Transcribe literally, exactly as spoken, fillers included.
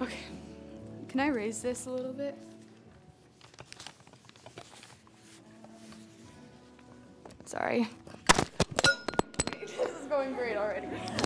Okay. Can I raise this a little bit? Sorry. Okay, this is going great already.